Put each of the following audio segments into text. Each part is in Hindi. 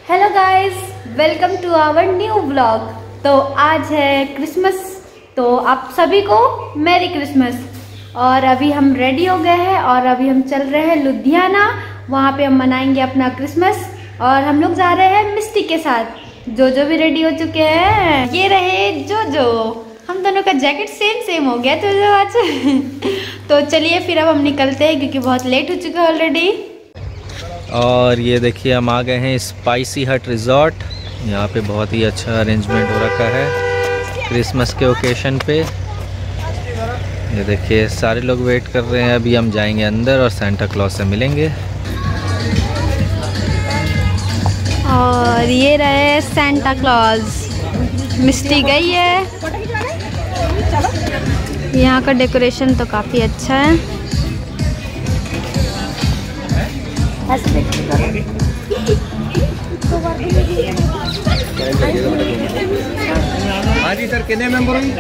Hello guys, welcome to our new vlog. तो आज है क्रिसमस, तो आप सभी को मैरी क्रिसमस। और अभी हम रेडी हो गए हैं और अभी हम चल रहे हैं लुधियाना। वहाँ पे हम मनाएंगे अपना क्रिसमस और हम लोग जा रहे हैं मिस्टी के साथ। जो भी रेडी हो चुके हैं, ये रहे जो हम दोनों का जैकेट सेम हो गया तो आज तो चलिए फिर अब हम निकलते हैं क्योंकि बहुत लेट हो चुका है ऑलरेडी। और ये देखिए हम आ गए हैं स्पाइसी हट रिजॉर्ट। यहाँ पे बहुत ही अच्छा अरेंजमेंट हो रखा है क्रिसमस के ओकेशन पे। ये देखिए सारे लोग वेट कर रहे हैं। अभी हम जाएंगे अंदर और सेंटा क्लॉज से मिलेंगे। और ये रहे सेंटा क्लॉज। मिस्टी गई है। यहाँ का डेकोरेशन तो काफ़ी अच्छा है। हाँ जी सर, कितने मेंबर हैं?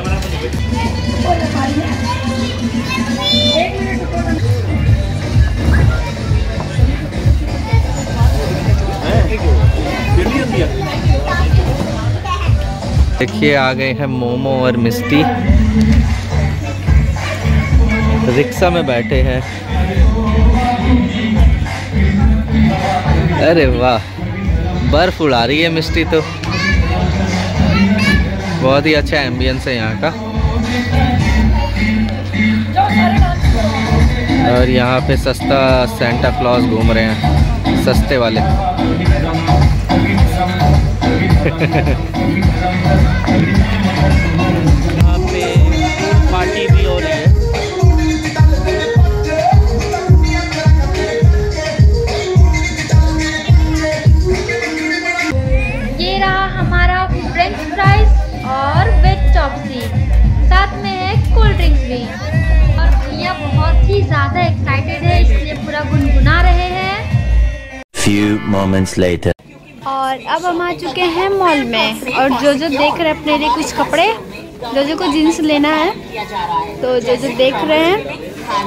देखिए आ गए हैं मोमो और मिस्टी, रिक्शा में बैठे हैं। अरे वाह, बर्फ उड़ा रही है मिस्टी तो। बहुत ही अच्छा एम्बियंस है यहाँ का। और यहाँ पे सस्ता सेंटा क्लॉज घूम रहे हैं, सस्ते वाले। यहाँ पे पार्टी भी हो रही है। ये रहा हमारा फ्रेंच फ्राइज और वेज चॉपसी, साथ में है कोल्ड ड्रिंक्स भी। और भैया बहुत ही ज़्यादा एक्साइटेड है, इसलिए पूरा गुनगुना रहे हैं। Few moments later. और अब हम आ चुके हैं मॉल में और जो देख रहे हैं अपने लिए कुछ कपड़े। जो को जीन्स लेना है तो जो देख रहे हैं।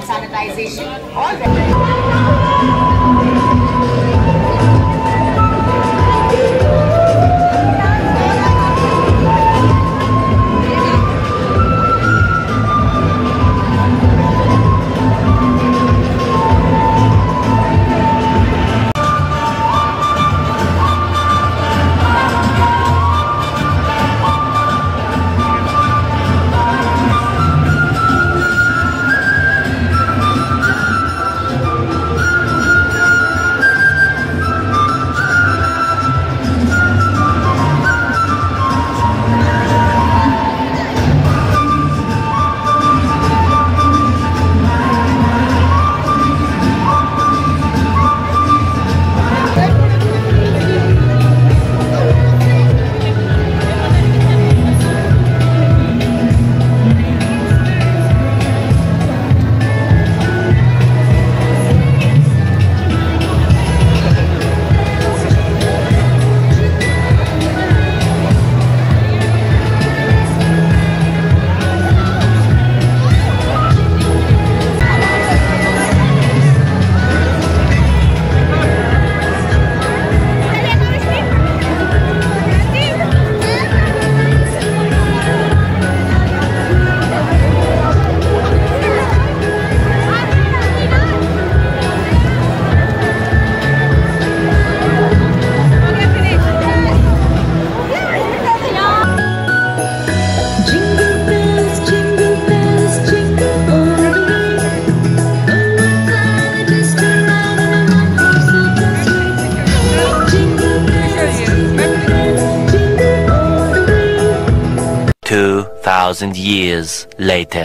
Years later.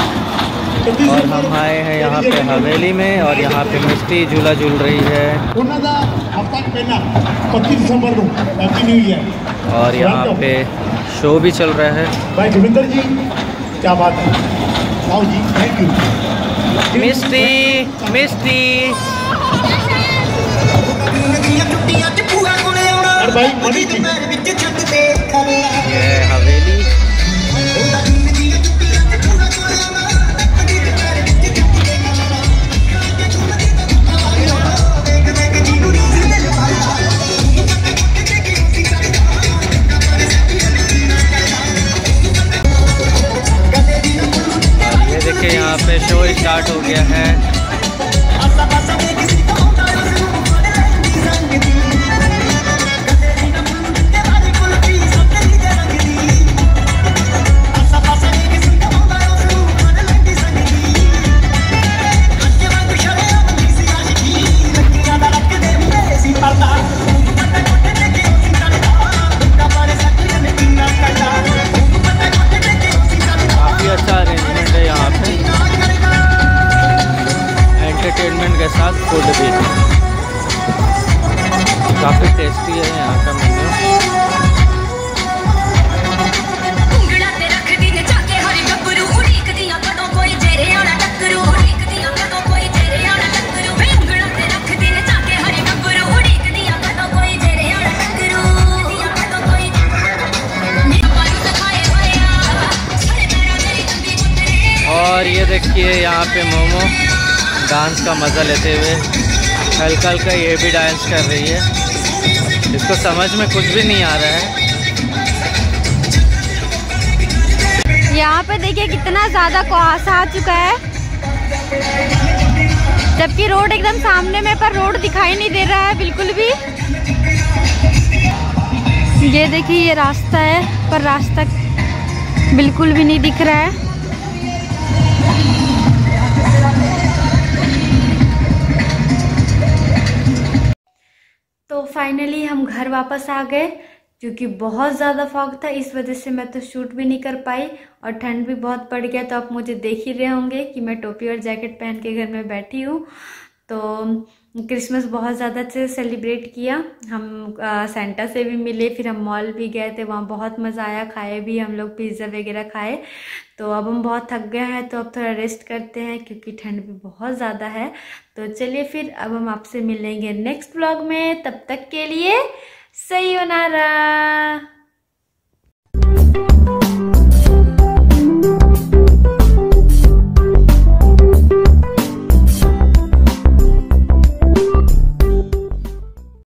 और हम आए हैं यहाँ पे हवेली में और यहाँ पे मिस्टी झूला झूल रही है। और यहाँ पे शो भी चल रहा है। भाई जोगिंदर जी, क्या बात है। आओ जी, थैंक यू। मिस्टी और भाई मनी जी, ये हवेली। यहाँ पे शो स्टार्ट हो गया है। काफ़ी अच्छा अरेंजमेंट है यहाँ पे, एंटरटेनमेंट के साथ फूड भी काफ़ी टेस्टी है यहाँ का मेन्यू। और ये देखिए यहाँ पे मोमो डांस का मज़ा लेते हुए हल्का हल्का ये भी डांस कर रही है। इसको समझ में कुछ भी नहीं आ रहा है। यहाँ पे देखिए कितना ज़्यादा कुहासा आ चुका है, जबकि रोड एकदम सामने में, पर रोड दिखाई नहीं दे रहा है बिल्कुल भी। ये देखिए ये रास्ता है, पर रास्ता बिल्कुल भी नहीं दिख रहा है। तो फाइनली हम घर वापस आ गए, क्योंकि बहुत ज़्यादा फॉग था, इस वजह से मैं तो शूट भी नहीं कर पाई और ठंड भी बहुत पड़ गया। तो आप मुझे देख ही रहे होंगे कि मैं टोपी और जैकेट पहन के घर में बैठी हूँ। तो क्रिसमस बहुत ज़्यादा अच्छे से सेलिब्रेट किया। हम सेंटा से भी मिले, फिर हम मॉल भी गए थे, वहाँ बहुत मज़ा आया, खाए भी हम लोग, पिज़्ज़ा वगैरह खाए। तो अब हम बहुत थक गए हैं, तो अब थोड़ा रेस्ट करते हैं, क्योंकि ठंड भी बहुत ज़्यादा है। तो चलिए फिर अब हम आपसे मिलेंगे नेक्स्ट व्लॉग में, तब तक के लिए सयोनारा।